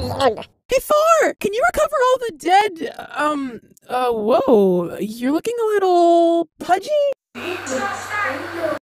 Hey, Thor! Can you recover all the dead, whoa, you're looking a little pudgy?